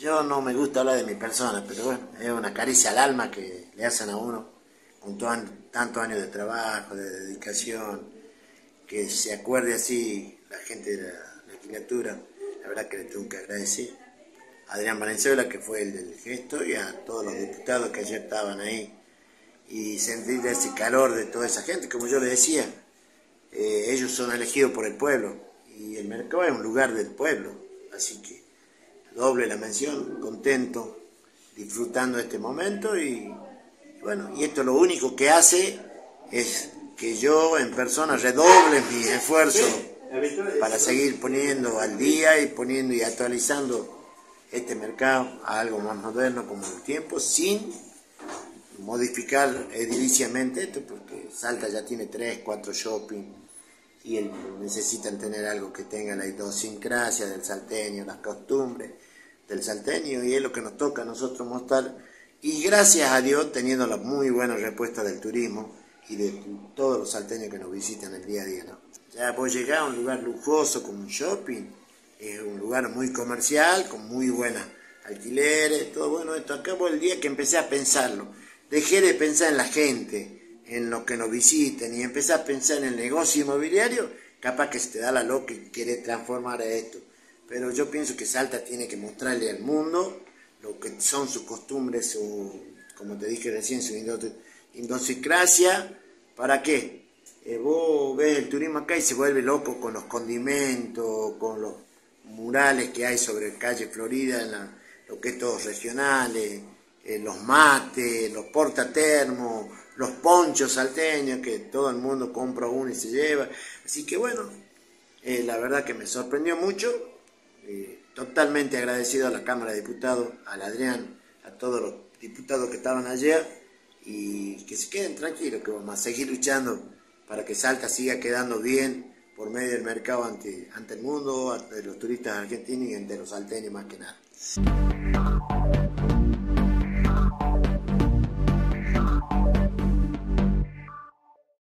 Yo no me gusta hablar de mi persona, pero bueno, es una caricia al alma que le hacen a uno con tantos años de trabajo, de dedicación, que se acuerde así la gente de la legislatura. La verdad que le tengo que agradecer a Adrián Valenzuela, que fue el del gesto, y a todos los diputados que ayer estaban ahí, y sentir ese calor de toda esa gente. Como yo le decía, ellos son elegidos por el pueblo, y el mercado es un lugar del pueblo, así que doble la mención, contento, disfrutando este momento, y bueno, y esto lo único que hace es que yo en persona redoble mi esfuerzo para seguir poniendo al día y poniendo y actualizando este mercado a algo más moderno como el tiempo, sin modificar ediliciamente esto, porque Salta ya tiene 3, 4 shopping y necesitan tener algo que tenga la idiosincrasia del salteño, las costumbres del salteño, y es lo que nos toca a nosotros mostrar, y gracias a Dios teniendo la muy buena respuesta del turismo y de todos los salteños que nos visitan el día a día, ¿no? Ya vos llegás a un lugar lujoso como un shopping, es un lugar muy comercial, con muy buenas alquileres, todo bueno. Esto acabo el día que empecé a pensarlo, dejé de pensar en la gente, en lo que nos visiten, y empecé a pensar en el negocio inmobiliario. Capaz que se te da la loca y querés transformar a esto, pero yo pienso que Salta tiene que mostrarle al mundo lo que son sus costumbres, como te dije recién, su idiosincrasia. ¿Para qué? Vos ves el turismo acá y se vuelve loco con los condimentos, con los murales que hay sobre calle Florida, lo que es todos regionales, los mates, los portatermos, los ponchos salteños, que todo el mundo compra uno y se lleva. Así que bueno, la verdad que me sorprendió mucho. Totalmente agradecido a la Cámara de Diputados, al Adrián, a todos los diputados que estaban ayer, y que se queden tranquilos, que vamos a seguir luchando para que Salta siga quedando bien por medio del mercado ante el mundo, ante los turistas argentinos y ante los salteños más que nada.